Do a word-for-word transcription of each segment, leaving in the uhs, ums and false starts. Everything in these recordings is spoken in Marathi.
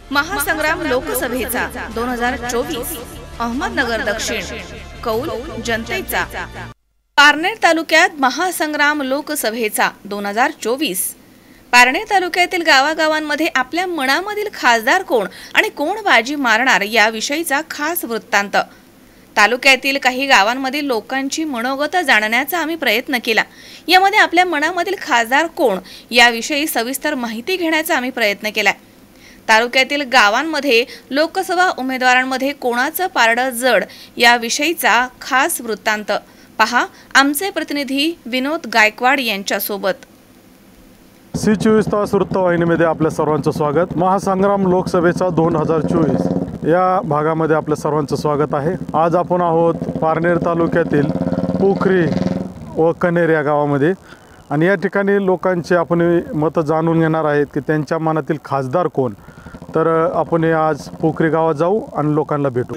महासंग्राम लोकसभेचा दोन हजार चोवीस अहमदनगर दक्षिण कौल जनतेचा। पारनेर तालुक्यात महासंग्राम लोकसभेचा दोन हजार चोवीस पारनेर तालुक्यातील गावागावांमध्ये आपल्या मनामधील खासदार कोण आणि कोण बाजी मारणार याविषयीचा खास वृत्तांत। तालुक्यातील काही गावांमधील लोकांची मनोगत जाणण्याचा आम्ही प्रयत्न केला। यामध्ये आपल्या मनामधील खासदार कोण याविषयी सविस्तर माहिती घेण्याचा आम्ही प्रयत्न केला। तालुक्यातील गावांमध्ये लोकसभा उमेदवारांमध्ये कोणाचं पारडं जड याविषयीचा खास वृत्तांत पहा आमचे प्रतिनिधी विनोद गायकवाड यांच्या सोबत। सी चोवीस तास वृत्तवाहिनीमध्ये आपल्या सर्वांचं स्वागत। महासंग्राम लोकसभेचा दोन हजार चोवीस या भागामध्ये आपल्या सर्वांचं स्वागत आहे। आज आपण आहोत पारनेर तालुक्यातील पोखरी व कनेर या गावामध्ये आणि या ठिकाणी लोकांचे आपण मतं जाणून घेणार आहेत की त्यांच्या मनातील खासदार कोण। तर आपण आज पोखरी गावात जाऊ आणि लोकांना भेटू।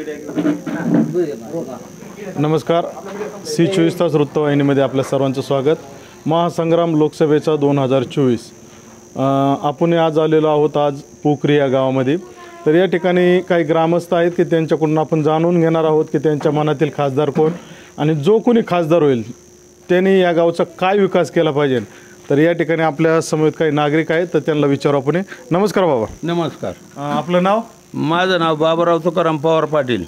नमस्कार, सी चोवीस तास वृत्तवाहिनीमध्ये आपल्या सर्वांचं स्वागत। महासंग्राम लोकसभेचा दोन हजार चोवीस आपण आज आलेलो आहोत आज पोखरी या गावामध्ये। तर या ठिकाणी काही ग्रामस्थ आहेत की त्यांच्याकडून आपण जाणून घेणार आहोत की त्यांच्या मनातील खासदार कोण आणि जो कोणी खासदार होईल त्यांनी या गावचा काय विकास केला पाहिजे। तर या ठिकाणी आपल्या समोर काही नागरिक आहेत तर त्यांना विचारू आपण। नमस्कार बाबा। नमस्कार। आपलं नाव? माझं नाव बाबूराव तुकाराम पवार पाटील।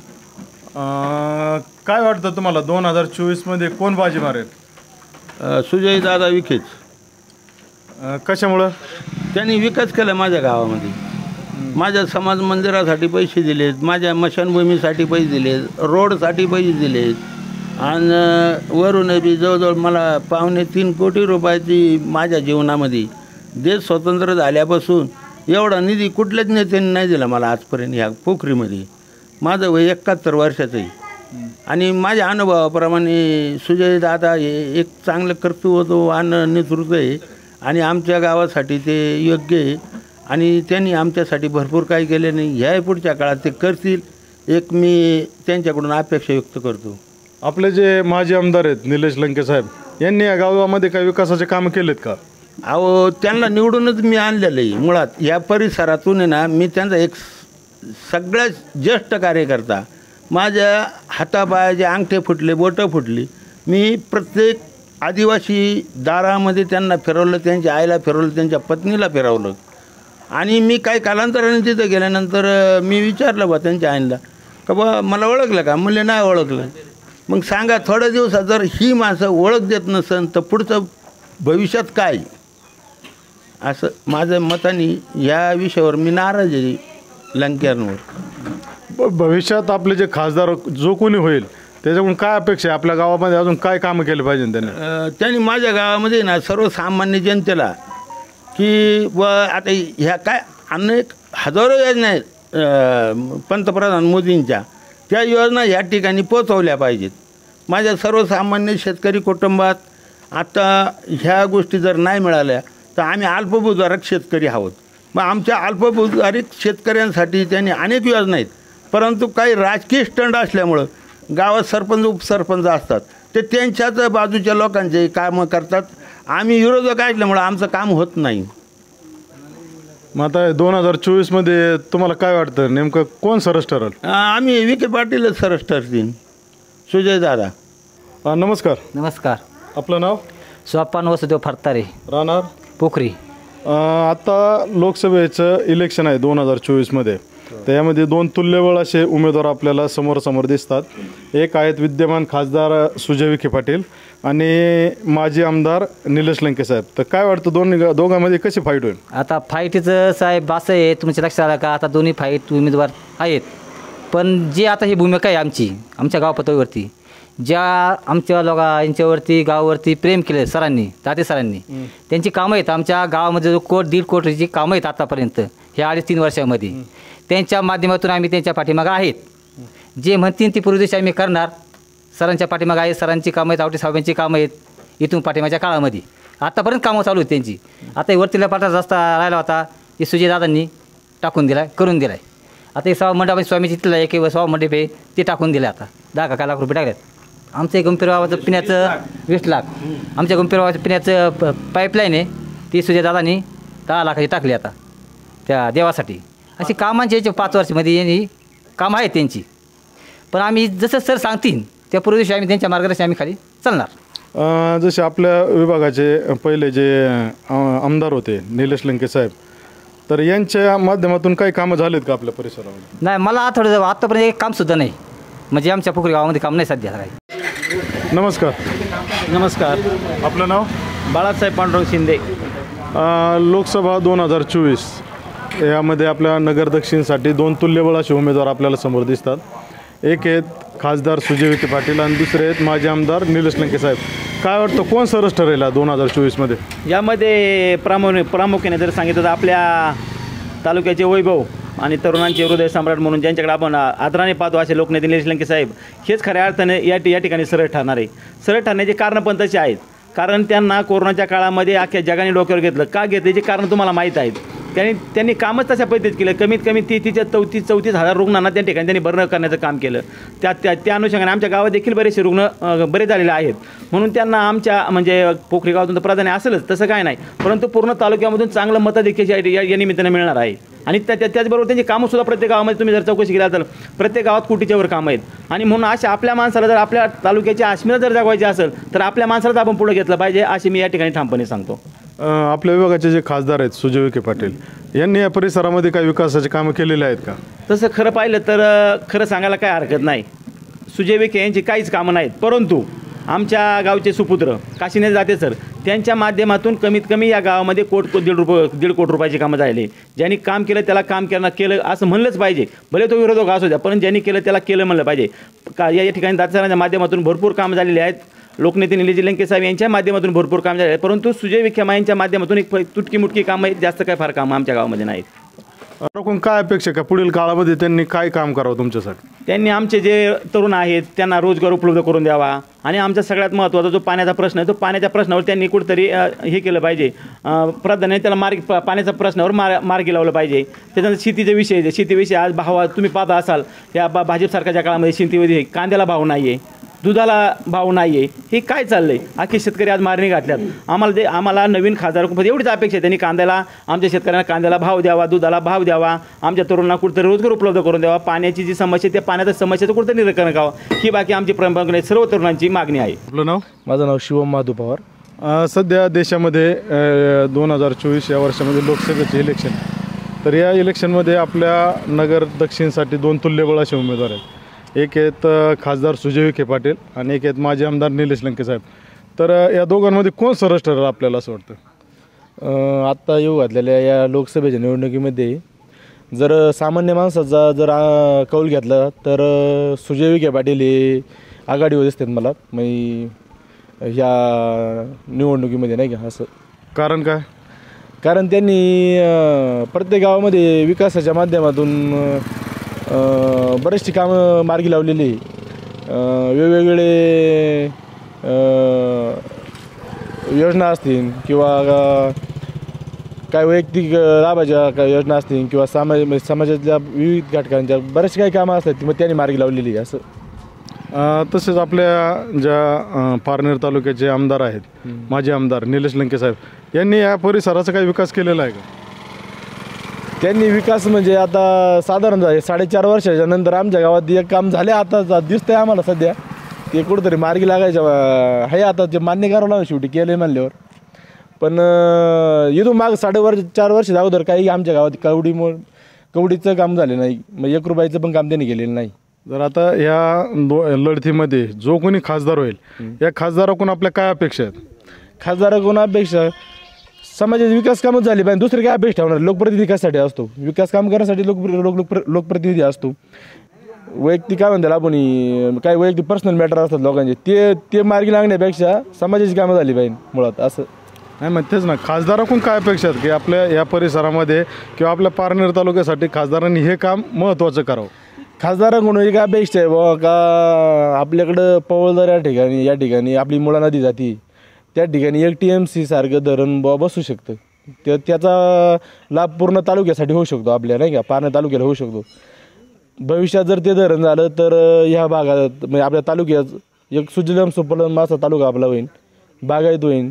काय वाटतं तुम्हाला दोन हजार चोवीसमध्ये कोण बाजी मारेल? सुजय दादा विखेच। कशामुळं? त्यांनी विकास केला माझ्या गावामध्ये। माझ्या समाज मंदिरासाठी पैसे दिलेत, माझ्या मशानभूमीसाठी पैसे दिलेत, रोडसाठी पैसे दिलेत आणि वरून बी जवळजवळ मला पावणे तीन कोटी रुपयाची माझ्या जीवनामध्ये देश स्वतंत्र झाल्यापासून एवढा निधी कुठल्याच नेत्यांनी नाही दिला मला आजपर्यंत ह्या पोखरीमध्ये। माझं वय एकाहत्तर वर्षाचं आहे आणि माझ्या अनुभवाप्रमाणे सुजय दादा हे एक चांगलं कर्तृत्ववान नेतृत्व आहे आणि आमच्या गावासाठी ते योग्य आहे आणि त्यांनी आमच्यासाठी भरपूर काही केले नाही। ह्या पुढच्या काळात ते करतील एक मी त्यांच्याकडून अपेक्षा व्यक्त करतो। आपले जे माजी आमदार आहेत निलेश लंके साहेब यांनी या गावामध्ये काही विकासाचे कामं केलेत का? अहो त्यांना निवडूनच मी आणलेलं आहे। मुळात या परिसरातून आहे ना मी त्यांचा एक सगळ्यात ज्येष्ठ कार्यकर्ता। माझ्या हातापायाचे अंगठे फुटले, बोटं फुटली। मी प्रत्येक आदिवासी दारामध्ये त्यांना फिरवलं, त्यांच्या आईला फिरवलं, त्यांच्या पत्नीला फिरवलं आणि मी काही कालांतराने तिथं गेल्यानंतर मी विचारलं बा त्यांच्या आईला का बा मला ओळखलं का? म्हणले नाही ओळखलं। मग सांगा थोड्या दिवसात जर ही माणसं ओळख देत नसेल तर पुढचं भविष्यात काय? असं माझं मताने या विषयावर मी नाराज आहे लंक्यांवर। भविष्यात आपले जे खासदार जो कोणी होईल त्याच्याकडून काय अपेक्षा आहे? आपल्या गावामध्ये अजून काय कामं केले पाहिजे त्यांनी? त्यांनी माझ्या गावामध्ये ना सर्वसामान्य जनतेला की व आता ह्या काय अनेक हजारो योजना आहेत पंतप्रधान मोदींच्या, त्या योजना ह्या ठिकाणी पोचवल्या पाहिजेत। माझ्या सर्वसामान्य शेतकरी कुटुंबात आता ह्या गोष्टी जर नाही मिळाल्या तर आम्ही अल्पभूधारक शेतकरी आहोत। मग आमच्या अल्पभूधारक शेतकऱ्यांसाठी त्यांनी अनेक योजना आहेत, परंतु काही राजकीय स्टंट असल्यामुळं गावात सरपंच उपसरपंच असतात ते त्यांच्याच बाजूच्या लोकांचे कामं करतात। आम्ही विरोधक असल्यामुळं आमचं काम होत नाही। मग आता दोन हजार चोवीसमध्ये तुम्हाला काय वाटतं नेमकं कोण सरस ठरेल? आम्ही विखे पाटीलच सरस ठरतील, सुजय दादा। नमस्कार। नमस्कार। आपलं नाव? सोपान वसुदेव फरतारे, राहणार पोखरी। आता लोकसभेचं इलेक्शन आहे दोन हजार चोवीसमध्ये, त्यामध्ये दोन तुल्यबळ असे उमेदवार आपल्याला समोरासमोर दिसतात। एक आहेत विद्यमान खासदार सुजय विखे पाटील आणि माजी आमदार निलेश लंके साहेब। तर काय वाटतं दोन दोघांमध्ये कशी फाईट होईल? आता फाईटचं साहेब असं आहे तुमच्या लक्षात आलं का? आता दोन्ही फाईट उमेदवार आहेत, पण जी आता ही भूमिका आहे आमची आमच्या गाव पातळीवरती ज्या आमच्या लोका यांच्यावरती गावावरती प्रेम केले सरांनी, ताते सरांनी, त्यांची कामं आहेत आमच्या गावामध्ये जो कोट दीड कोटीची कामं आहेत आतापर्यंत ह्या अडीच तीन वर्षामध्ये, त्यांच्या माध्यमातून आम्ही त्यांच्या पाठीमागं आहेत। जे म्हणतील ती पूर्वदिशा आम्ही करणार। सरांच्या पाठीमागं आहेत, सरांची कामं आहेत, आवटे साहेबांची कामं आहेत इथून पाठीमागच्या काळामध्ये आतापर्यंत कामं चालू आहेत त्यांची। आता वरतीला पाठा रस्ता राहिला होता ते सुजयदादांनी टाकून दिला, करून दिला आहे। आता एक सभा मंडप स्वामीची तिथला एक सभा मंडप आहे ते टाकून दिलं, आता दहा का लाख रुपये टाकलेत। आमचं गंभीरवाचं पिण्याचं वीस लाख आमच्या गंभीरवाचं पिण्याचं पाईपलाईन आहे ती सुजयदादांनी दहा लाखाची टाकली आता त्या देवासाठी। अशी कामांची याच्या पाच वर्षामध्ये यांनी कामं आहेत त्यांची, पण आम्ही जसं सर सांगतील त्या पूर्व दिवशी आम्ही त्यांच्या मार्गदर्शन आम्ही खाली चालणार. अ, जसे आपल्या विभागाचे पहिले जे अ, आमदार होते निलेश लंके साहेब, तर यांच्या माध्यमातून काही कामं झालेत का आपल्या परिसरामध्ये? नाही, मला थोडं आत्तापर्यंत एक कामसुद्धा नाही, म्हणजे आमच्या पोखरी गावामध्ये काम नाही सध्या काही. नमस्कार. नमस्कार. आपलं नाव? बाळासाहेब पांडुरंग शिंदे. अ, लोकसभा दोन हजार चोवीस यामध्ये आपल्या नगर दक्षिणसाठी दोन तुल्यबळ असे उमेदवार आपल्याला समोर दिसतात. एक आहेत खासदार सुजय विखे पाटील आणि दुसरे आहेत माजी आमदार निलेश लंके साहेब. काय वाटतं कोण सरस ठरेल दोन हजार चोवीसमध्ये? यामध्ये प्रामुख्याने प्रामुख्याने जर सांगितलं तर आपल्या तालुक्याचे वैभव आणि तरुणांचे हृदय सम्राट म्हणून ज्यांच्याकडे आपण आदराने पाहतो असे लोकनेते निलेश लंके साहेब हेच खऱ्या अर्थाने या या ठिकाणी सरळ ठरणार आहे. सरळ ठरण्याचे कारणं पण तसे आहेत, कारण त्यांना कोरोनाच्या काळामध्ये अख्ख्या जगाने डोक्यावर घेतलं. का घेतलं याची कारण तुम्हाला माहीत आहेत. त्यांनी त्यांनी कामच तशा पद्धतीत केलं. कमीत कमी तीस तिच्या चौतीस चौतीस हजार रुग्णांना त्या ठिकाणी त्यांनी बरं करण्याचं काम केलं. त्या त्या त्या अनुषंगाने आमच्या गावात देखील बरेचसे रुग्ण बरे झालेले आहेत. म्हणून त्यांना आमच्या म्हणजे पोखरी गावातून तर प्राधान्य असेलच तसं काय नाही, परंतु पूर्ण तालुक्यामधून चांगलं मताधिक्य या या निमित्तानं मिळणार आहे. आणि त्या त्याचबरोबर त्यांची कामंसुद्धा प्रत्येक गावामध्ये तुम्ही जर चौकशी केला तर प्रत्येक गावात कोटीच्यावर कामं आहेत. आणि म्हणून अशा आपल्या माणसाला जर आपल्या तालुक्याची अस्मिता जर जगवायची असेल तर आपल्या माणसालाच आपण पुढे घेतलं पाहिजे असे मी या ठिकाणी ठामपणे सांगतो. अ, आपल्या विभागाचे जे खासदार आहेत सुजय विखे पाटील यांनी या परिसरामध्ये काही विकासाची कामं केलेली आहेत का? तसं खरं पाहिलं तर खरं सांगायला काय हरकत नाही. सुजय विखे यांची काहीच कामं नाहीत, परंतु आमच्या गावचे सुपुत्र काशीनाथ जाते सर त्यांच्या माध्यमातून कमीत कमी या गावामध्ये कोट को दीड रुपये दीड कोटी रुपयाची कामं झाली. ज्यांनी काम केलं त्याला काम केलं केलं असं म्हणलंच पाहिजे, भले तो विरोधक असू द्या, पण ज्यांनी केलं त्याला केलं म्हणलं पाहिजे. का या ठिकाणी दाते सरांच्या माध्यमातून भरपूर कामं झालेली आहेत. लोकनेते निलेश लंके साहेब यांच्या माध्यमातून भरपूर काम झाले, परंतु सुजय विखे यांच्या माध्यमातून एक तुटकी मुटकी कामं आहेत, जास्त काय फार कामं आमच्या गावामध्ये नाहीत. रोखून काय अपेक्षा का पुढील काळामध्ये त्यांनी काय काम करावं तुमच्यासाठी? त्यांनी आमचे जे तरुण आहेत त्यांना रोजगार उपलब्ध करून द्यावा. आणि आमचा सगळ्यात महत्त्वाचा जो पाण्याचा प्रश्न आहे तो पाण्याच्या प्रश्नावर त्यांनी कुठंतरी हे केलं पाहिजे, प्राधान्य त्याला मार्ग पाण्याच्या प्रश्नावर मार मार्गी लावलं पाहिजे. त्याच्यानंतर शेतीचे विषय शेतीविषयी आज भाव तुम्ही पाहता असाल या बा भाजप सरकारच्या काळामध्ये शेतीमध्ये कांद्याला भाव नाही आहे, दुधाला भाव नाही आहे. हे काय चाललं आहे? अख्खे शेतकरी आज मारणी घातल्यात. आम्हाला ते आम्हाला नवीन खासदार एवढीच अपेक्षा आहे त्यांनी कांद्याला आमच्या शेतकऱ्यांना कांद्याला भाव द्यावा, दुधाला भाव द्यावा, आमच्या तरुणांना कुठेतरी रोजगार उपलब्ध करून द्यावा. पाण्याची जी समस्या त्या पाण्याच्या समस्येचं कुठेतरी निराकरण करावं ही बाकी आमची प्रमुख सर्व तरुणांची मागणी आहे. आपलं नाव? माझं नाव शिवम माधू पवार. अ, सध्या देशामध्ये दोन हजार चोवीस या वर्षामध्ये लोकसभेचे इलेक्शन, तर या इलेक्शनमध्ये आपल्या नगर दक्षिणसाठी दोन तुल्यबळ असे उमेदवार आहेत. एक आहेत खासदार सुजय विखे पाटील आणि एक आहेत माजी आमदार निलेश लंके साहेब. तर या दोघांमध्ये कोण सरस ठरेल आपल्याला असं वाटतं? आत्ता येऊ घातलेल्या या लोकसभेच्या निवडणुकीमध्ये जर सामान्य माणसाचा जर आ, कौल घेतला तर सुजय विखे पाटील हे आघाडीवर दिसतात मला मी ह्या निवडणुकीमध्ये, नाही का? असं कारण काय? कारण त्यांनी प्रत्येक गावामध्ये विकासाच्या माध्यमातून बरेचशी कामं मार्गी लावलेली, वेगवेगळे योजना असतील किंवा काय वैयक्तिक लाभाच्या काय योजना असतील किंवा समाज समाजातल्या विविध घटकांच्या बरेचसे काही कामं असतात ती मग त्यांनी मार्गी लावलेली असं. तसेच आपल्या ज्या पारनेर तालुक्याचे आमदार आहेत माजी आमदार निलेश लंके साहेब यांनी या परिसराचा काही विकास केलेला आहे का? त्यांनी विकास म्हणजे आता साधारण झाले साडेचार वर्षाच्या नंतर आमच्या गावात एक काम झाले आता दिसतंय आम्हाला सध्या, ते कुठंतरी मार्गी लागायचं आहे. आता ते मान्य करावं लागलं शेवटी केलं म्हणल्यावर. पण इथून माग साडे वर्ष चार वर्ष अगोदर काही आमच्या गावात कवडी मो कवडीचं काम झालं नाही, मग एक रुपयाचं पण काम त्यांनी केलेलं नाही. जर आता या दो लढतीमध्ये जो कोणी खासदार होईल या खासदाराकडून आपल्या काय अपेक्षा आहेत? खासदाराकडून अपेक्षा समाजाची विकास कामच झाली पाहिजे, दुसरे काय अपेक्षा ठेवणार? लोकप्रतिनिधी कशासाठी असतो? विकास काम करण्यासाठी लोक लोक लोकप्रतिनिधी असतो. वैयक्तिक काय म्हणतात आपण काय वैयक्तिक पर्सनल मॅटर असतात लोकांचे, ते ते मार्गी लागण्यापेक्षा समाजाची कामं झाली पाहिजे मुळात असं. नाही मग तेच ना, खासदाराकडून काय अपेक्षा आहेत की आपल्या या परिसरामध्ये किंवा आपल्या पारनेर तालुक्यासाठी खासदारांनी हे काम महत्त्वाचं करावं? खासदाराकडून एक अपेक्षा आहे बाबा का आपल्याकडं पवळदार या ठिकाणी या ठिकाणी आपली मुळा नदी जाती त्या ठिकाणी एक टी एम सी सारखं धरण बाबा बसू शकतं. त्या त्याचा लाभ पूर्ण तालुक्यासाठी होऊ शकतो आपल्या, नाही का? पारनेर तालुक्याला होऊ शकतो. भविष्यात जर ते धरण झालं तर ह्या भागात म्हणजे आपल्या तालुक्यात एक सुजलम सुफलम असा तालुका आपला होईल, बागायत होईल,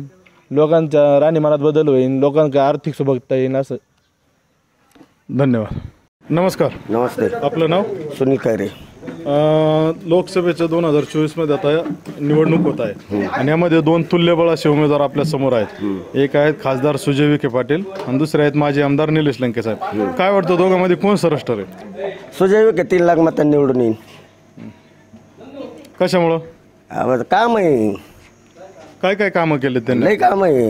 लोकांच्या राहणीमानात बदल होईल, लोकांना आर्थिक सुबकता येईल असं. धन्यवाद. नमस्कार. नमस्ते. आपलं नाव? सुनील खैरे. लोकसभेच्या दोन हजार चोवीसमध्ये आता निवडणूक होत आहे आणि यामध्ये दोन तुल्यबळ असे उमेदवार आपल्या समोर आहेत. एक आहेत खासदार सुजय विखे पाटील आणि दुसरे आहेत माजी आमदार निलेश लंके साहेब. काय वाटतं दोघांमध्ये कोण सरस ठरेल? सुजय विखे तीन लाख मतांनी निवडून येईल. कशामुळं? काम आहे. काय काय कामं केले त्यांनी? लय काम आहे.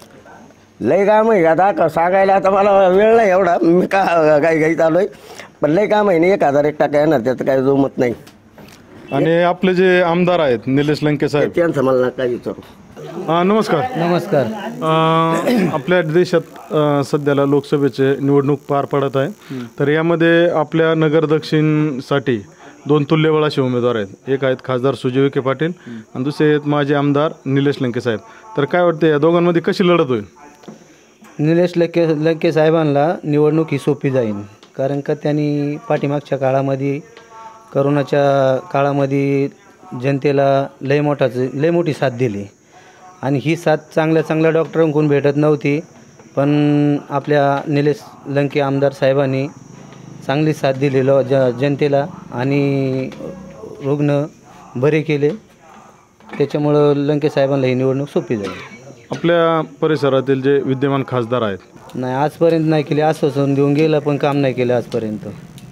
लय काम आहे. आता का सांगायला आता मला वेळ नाही एवढा, मी का काही काही चालू आहे, पण लय काम आहे. नाही एक हजार एक टक्का येणार, त्याचं काही जमत नाही. आणि आपले जे आमदार आहेत निलेश लंके साहेब, त्यांचं मला काय विचारू. हा, नमस्कार. नमस्कार. आपल्या देशात अ, सध्याला लोकसभेचे निवडणूक पार पडत आहे. तर यामध्ये आपल्या नगर दक्षिणसाठी दोन तुल्यबळ असे उमेदवार आहेत. एक आहेत खासदार सुजय विखे पाटील आणि दुसरे आहेत माजी आमदार निलेश लंके साहेब. तर काय वाटतं या दोघांमध्ये कशी लढत होईल? निलेश लंके लंके साहेबांना निवडणूक ही सोपी जाईल, कारण का त्यांनी पाठीमागच्या काळामध्ये करोनाच्या काळामध्ये जनतेला लय मोठाच लय मोठी साथ दिली आणि ही साथ चांगल्या चांगल्या डॉक्टरांकडून भेटत नव्हती, पण आपल्या निलेश लंके आमदार साहेबांनी चांगली साथ दिलेलं ज जनतेला आणि रुग्ण बरे केले. त्याच्यामुळं लंके साहेबांना ही निवडणूक सोपी जाईल. आपल्या परिसरातील जे विद्यमान खासदार आहेत, नाही आजपर्यंत नाही केले, आश्वासन देऊन गेलं पण काम नाही केलं आजपर्यंत.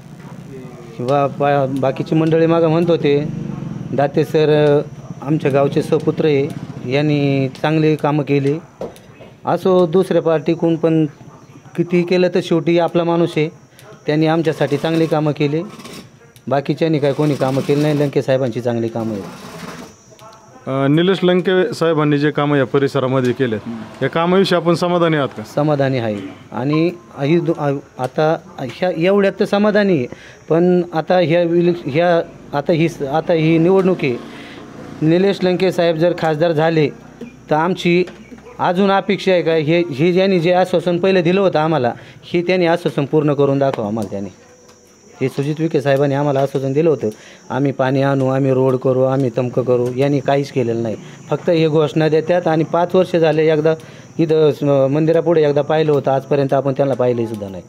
किंवा बा बाकीची मंडळी मागं म्हणत होते, दाते सर आमच्या गावचे सपुत्र आहे, यांनी चांगली कामं केली. असो दुसऱ्या पार्टीकडून पण किती केलं तर शेवटी आपला माणूस आहे, त्यांनी आमच्यासाठी चांगली कामं केली. बाकीच्यांनी काय कोणी कामं केली नाही. लंके साहेबांची चांगली कामं आहेत. निलेश लंके साहेबांनी जे कामं या परिसरामध्ये केलेत या कामाविषयी आपण समाधानी आहात का? समाधानी आहे. आणि ही आता ह्या एवढ्यात तर समाधानी आहे, पण आता ह्या विल ह्या आता ही आता ही निवडणूक आहे. निलेश लंके साहेब जर खासदार झाले तर आमची अजून अपेक्षा आहे का, हे हे ज्यांनी जे आश्वासन पहिलं दिलं होतं आम्हाला, हे त्यांनी आश्वासन पूर्ण करून दाखवा आम्हाला. त्यांनी हे सुजित विखे साहेबांनी आम्हाला आश्वासन दिलं होतं, आम्ही पाणी आणू, आम्ही रोड करू, आम्ही तमकं करू. यांनी काहीच केलेलं नाही. फक्त हे घोषणा देतात आणि पाच वर्ष झाले एकदा इथं मंदिरापुढे एकदा पाहिलं होतं, आजपर्यंत आपण त्यांना पाहिलंही सुद्धा नाही.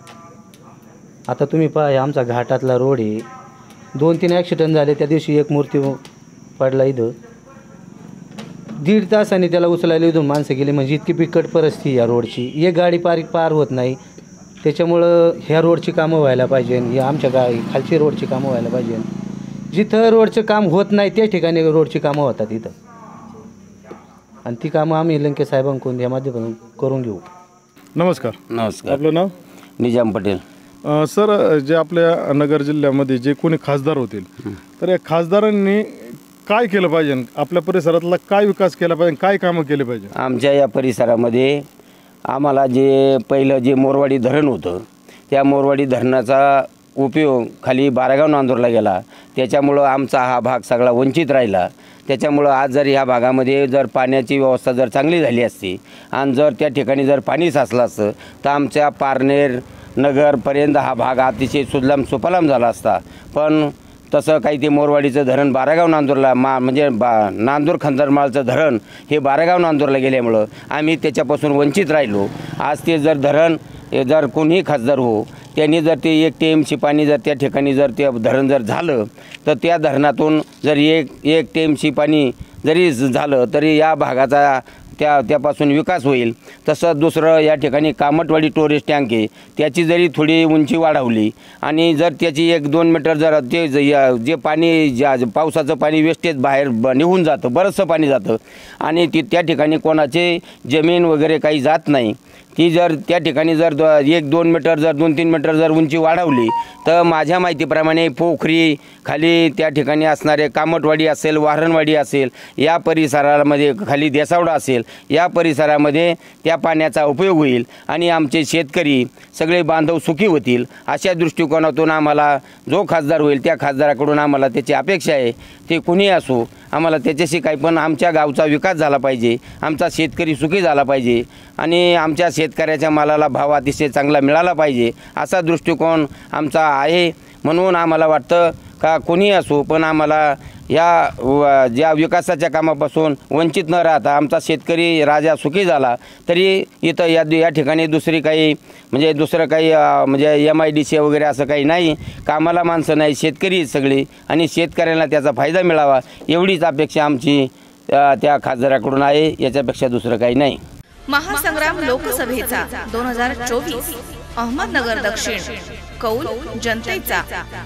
आता तुम्ही पहा, आमचा घाटातला रोड आहे, दोन तीन ॲक्सिडेंट झाले. त्या दिवशी एक मूर्ती पडला इथं, दीड तासाने त्याला उचलायला इथून माणसं गेली. म्हणजे इतकी बिकट परिस्थिती या रोडची, एक गाडी पार पार होत नाही. त्याच्यामुळं ह्या रोडची कामं व्हायला पाहिजे, या आमच्या गा खालची रोडची कामं व्हायला पाहिजे. जिथं रोडचं काम होत नाही त्या ठिकाणी रोडची कामं होतात इथं, आणि ती कामं आम्ही लंके साहेबांकडून या माध्यमातून करून घेऊ. नमस्कार. नमस्कार. आपलं नाव? निजाम पटेल. अ, सर, जे आपल्या नगर जिल्ह्यामध्ये जे कोणी खासदार होतील तर या खासदारांनी काय केलं पाहिजे? आपल्या परिसरातला काय विकास केला पाहिजे? काय कामं केले पाहिजे? आमच्या या परिसरामध्ये आम्हाला जे पहिलं जे मोरवाडी धरण होतं, त्या मोरवाडी धरणाचा उपयोग खाली बारागाव नांदूरला गेला. त्याच्यामुळं आमचा हा भाग सगळा वंचित राहिला. त्याच्यामुळं आज जर ह्या भागामध्ये जर पाण्याची व्यवस्था जर चांगली झाली असती आणि जर त्या ठिकाणी जर पाणी साचलं असतं तर आमच्या पारनेर नगरपर्यंत हा भाग अतिशय सुजलाम सुफलाम झाला असता. पण तसं काही ते मोरवाडीचं धरण बारागाव नांदूरला मा म्हणजे बा नांदूर खंदरमाळचं धरण हे बारागाव नांदूरला गेल्यामुळं आम्ही त्याच्यापासून वंचित राहिलो. आज ते जर धरण जर कोणीही खासदार हो, त्यांनी जर ते एक टी एम सी पाणी जर त्या ठिकाणी जर ते धरण जर झालं तर त्या धरणातून जर एक एक टी एम सी पाणी जरी झालं तरी या भागाचा त्या त्यापासून विकास होईल. तसं दुसरं या ठिकाणी कामटवाडी टोरेज टँक आहे, त्याची जरी थोडी उंची वाढवली आणि जर त्याची एक दोन मीटर जर ते जे पाणी ज्या पावसाचं पाणी वेस्टेज बाहेर ब निघून जातं, बरंचसं पाणी जातं आणि ती त्या ठिकाणी कोणाचे जमीन वगैरे काही जात नाही. ती जर त्या ठिकाणी जर द एक दोन मीटर जर दोन तीन मीटर जर उंची वाढवली तर माझ्या माहितीप्रमाणे पोखरी खाली त्या ठिकाणी असणारे कामटवाडी असेल, वारणवाडी असेल, या परिसरामध्ये खाली देसावडा असेल, या परिसरामध्ये त्या पाण्याचा उपयोग होईल आणि आमचे शेतकरी सगळे बांधव सुखी होतील. अशा दृष्टिकोनातून आम्हाला जो खासदार होईल त्या खासदाराकडून आम्हाला त्याची अपेक्षा आहे. ते कुणी असो, आम्हाला त्याच्याशी काही पण आमच्या गावचा विकास झाला पाहिजे, आमचा शेतकरी सुखी झाला पाहिजे आणि आमच्या शेतकऱ्याच्या मालाला भाव अतिशय चांगला मिळाला पाहिजे असा दृष्टिकोन आमचा आहे. म्हणून आम्हाला वाटतं का कोणी असो पण आम्हाला ह्या व- ज्या विकासाच्या कामापासून वंचित न राहता आमचा शेतकरी राजा सुखी झाला, तरी इथं या या ठिकाणी दुसरी काही म्हणजे दुसरं काही अ, म्हणजे एम आय डी सी वगैरे असं काही नाही. कामाला माणसं नाही, शेतकरी आहेत सगळी, आणि शेतकऱ्यांना त्याचा फायदा मिळावा एवढीच अपेक्षा आमची अ, त्या खासदाराकडून आहे. याच्यापेक्षा दुसरं काही नाही. महासंग्राम लोकसभेचा दोन हजार चोवीस अहमदनगर दक्षिण कौल जनतेचा.